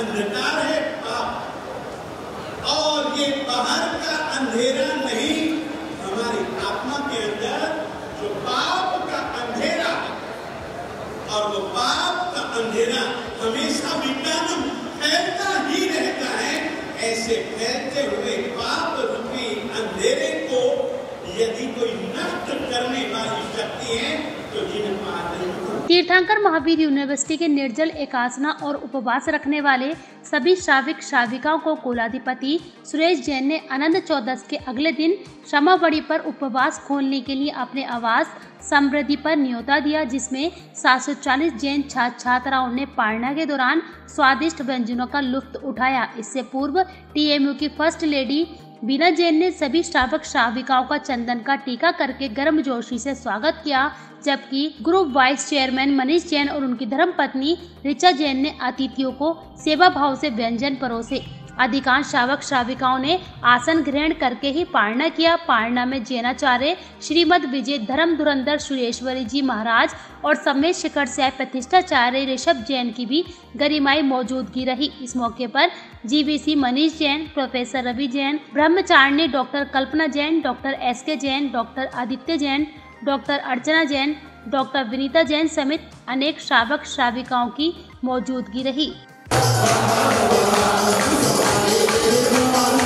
अंधकार है पाप, और ये बाहर का अंधेरा नहीं, हमारी आत्मा के अंदर जो पाप का अंधेरा है, और वो पाप का अंधेरा हमेशा विटामिन फैलता ही रहता है। ऐसे फैलते हुए पाप रूपी अंधेरे को यदि कोई नष्ट करने वाली शक्ति है तो जिन पार नहीं। तीर्थंकर महावीर यूनिवर्सिटी के निर्जल एकासना और उपवास रखने वाले सभी श्राविक श्राविकाओं को कुलाधिपति सुरेश जैन ने अनंत चौदस के अगले दिन क्षमाबड़ी पर उपवास खोलने के लिए अपने आवास समृद्धि पर न्योता दिया, जिसमें 740 जैन छात्र छात्राओं ने पारणा के दौरान स्वादिष्ट व्यंजनों का लुत्फ उठाया। इससे पूर्व टीएमयू की फर्स्ट लेडी बीना जैन ने सभी श्रावक श्राविकाओं का चंदन का टीका करके गर्मजोशी से स्वागत किया, जबकि group vice chairman Manish Jain और उनकी धर्मपत्नी ऋचा जैन ने अतिथियों को सेवा भाव से व्यंजन परोसे। अधिकांश श्रावक श्राविकाओं ने आसन ग्रहण करके ही पारणा किया। पारणा में जैनाचार्य श्रीमद विजय धर्म धुरंधर सुरेश्वरी जी महाराज और समेत शिखर से प्रतिष्ठाचार्य ऋषभ जैन की भी गरिमाई मौजूदगी रही। इस मौके पर जीवीसी मनीष जैन, प्रोफेसर रवि जैन, ब्रह्मचारिणी doctor Kalpana Jain, doctor SK Jain, doctor Aditya Jain, doctor Archana Jain, doctor Vinita Jain समेत अनेक श्रावक श्राविकाओं की मौजूदगी रही।